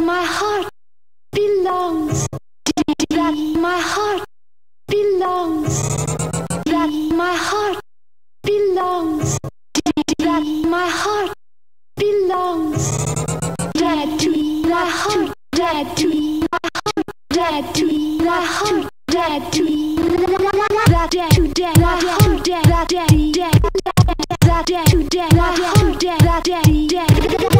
my heart belongs. That my heart belongs. That my heart belongs. That my heart belongs. Dead to my heart. Dead to my heart. Dead to my heart. Dead to that dead to dead my heart. Dead that dead dead that dead to dead my heart. Dead that dead dead.